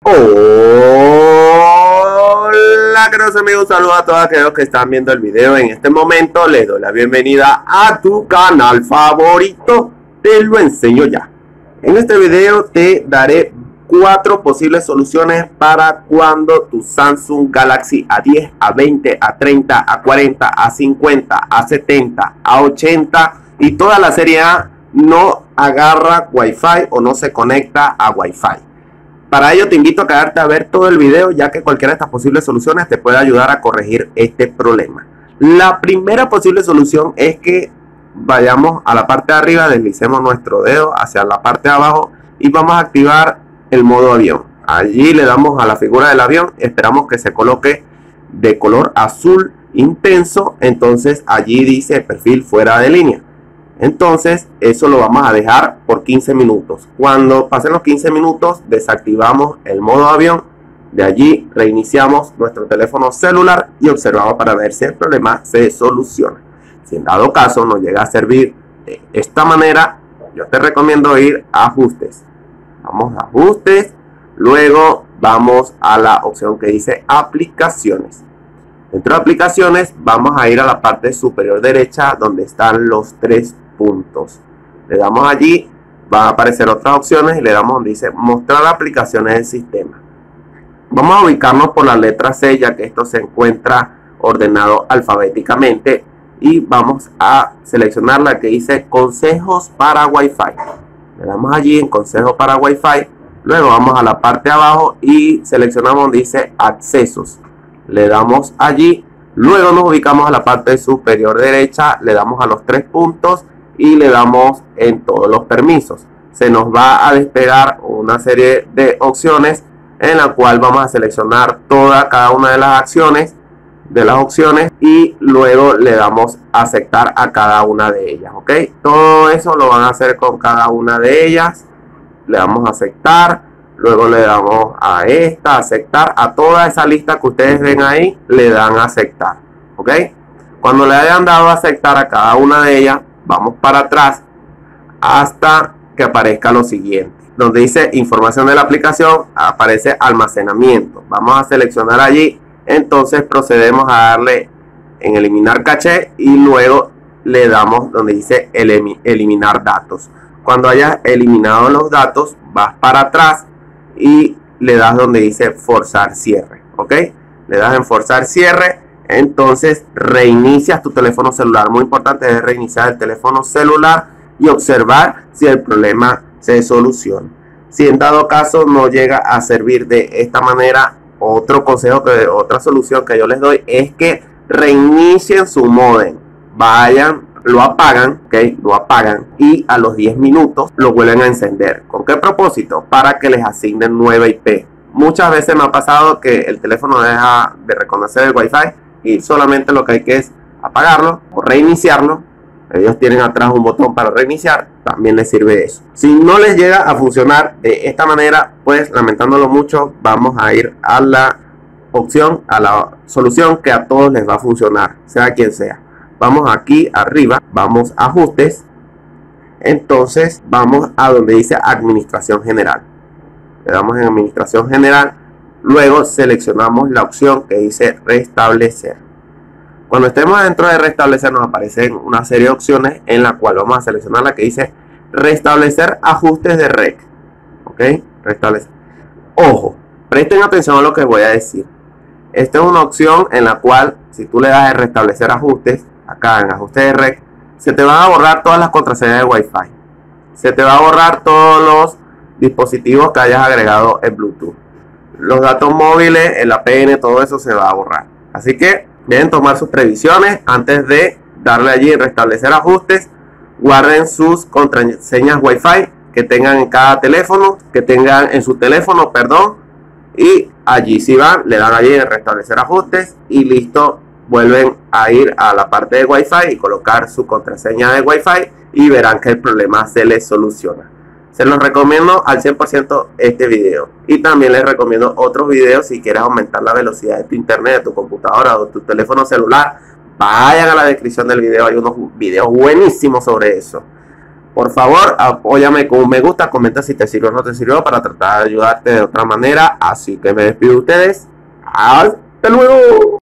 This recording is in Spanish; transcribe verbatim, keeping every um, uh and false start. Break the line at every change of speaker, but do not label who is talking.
Hola queridos amigos, saludos a todos aquellos que están viendo el video. En este momento les doy la bienvenida a tu canal favorito, Te lo enseño ya. En este video te daré cuatro posibles soluciones para cuando tu Samsung Galaxy A diez, A veinte, A treinta, A cuarenta, A cincuenta, A setenta, A ochenta y toda la serie A no agarra Wi-Fi o no se conecta a Wi-Fi. Para ello te invito a quedarte a ver todo el video, ya que cualquiera de estas posibles soluciones te puede ayudar a corregir este problema. La primera posible solución es que vayamos a la parte de arriba, deslicemos nuestro dedo hacia la parte de abajo y vamos a activar el modo avión. Allí le damos a la figura del avión, esperamos que se coloque de color azul intenso, entonces allí dice perfil fuera de línea. Entonces eso lo vamos a dejar por quince minutos. Cuando pasen los quince minutos desactivamos el modo avión. De allí reiniciamos nuestro teléfono celular y observamos para ver si el problema se soluciona. Si en dado caso no llega a servir de esta manera, yo te recomiendo ir a ajustes. Vamos a ajustes. Luego vamos a la opción que dice aplicaciones. Dentro de aplicaciones vamos a ir a la parte superior derecha donde están los tres puntos. Le damos allí, van a aparecer otras opciones y le damos donde dice mostrar aplicaciones del sistema. Vamos a ubicarnos por la letra C, ya que esto se encuentra ordenado alfabéticamente, y vamos a seleccionar la que dice consejos para Wi-Fi. Le damos allí en consejos para Wi-Fi. Luego vamos a la parte de abajo y seleccionamos donde dice accesos. Le damos allí. Luego nos ubicamos a la parte superior derecha, le damos a los tres puntos y le damos en todos los permisos. Se nos va a despegar una serie de opciones en la cual vamos a seleccionar toda cada una de las acciones de las opciones y luego le damos a aceptar a cada una de ellas. Ok, todo eso lo van a hacer con cada una de ellas. Le damos a aceptar. Luego le damos a esta, aceptar, a toda esa lista que ustedes ven ahí, le dan a aceptar, ¿ok? Cuando le hayan dado a aceptar a cada una de ellas, vamos para atrás hasta que aparezca lo siguiente. Donde dice información de la aplicación, aparece almacenamiento. Vamos a seleccionar allí, entonces procedemos a darle en eliminar caché y luego le damos donde dice eliminar datos. Cuando hayas eliminado los datos, vas para atrás y le das donde dice forzar cierre, ok, le das en forzar cierre. Entonces reinicias tu teléfono celular. Muy importante es reiniciar el teléfono celular y observar si el problema se soluciona. Si en dado caso no llega a servir de esta manera, otro consejo, que otra solución que yo les doy es que reinicien su módem. Vayan, lo apagan, ok, lo apagan y a los diez minutos lo vuelven a encender. ¿Con qué propósito? Para que les asignen nueva I P. Muchas veces me ha pasado que el teléfono deja de reconocer el Wi-Fi y solamente lo que hay que es apagarlo o reiniciarlo. Ellos tienen atrás un botón para reiniciar, también les sirve eso. Si no les llega a funcionar de esta manera, pues lamentándolo mucho, vamos a ir a la opción, a la solución que a todos les va a funcionar, sea quien sea. Vamos aquí arriba, vamos a ajustes, entonces vamos a donde dice administración general. Le damos en administración general, luego seleccionamos la opción que dice restablecer. Cuando estemos dentro de restablecer nos aparecen una serie de opciones en la cual vamos a seleccionar la que dice restablecer ajustes de red. Ok, restablecer. Ojo, presten atención a lo que voy a decir. Esta es una opción en la cual si tú le das en restablecer ajustes, acá en ajustes de red, se te van a borrar todas las contraseñas de Wi-Fi. Se te va a borrar todos los dispositivos que hayas agregado en Bluetooth. Los datos móviles, el A P N, todo eso se va a borrar. Así que deben tomar sus previsiones antes de darle allí en restablecer ajustes. Guarden sus contraseñas Wi-Fi que tengan en cada teléfono, que tengan en su teléfono, perdón. Y allí si van, le dan allí en restablecer ajustes y listo. Vuelven a ir a la parte de Wi-Fi y colocar su contraseña de Wi-Fi y verán que el problema se les soluciona. Se los recomiendo al cien por ciento este video. Y también les recomiendo otros videos si quieres aumentar la velocidad de tu internet, de tu computadora o de tu teléfono celular. Vayan a la descripción del video, hay unos videos buenísimos sobre eso. Por favor, apóyame con un me gusta, comenta si te sirvió o no te sirvió para tratar de ayudarte de otra manera. Así que me despido de ustedes. Hasta luego.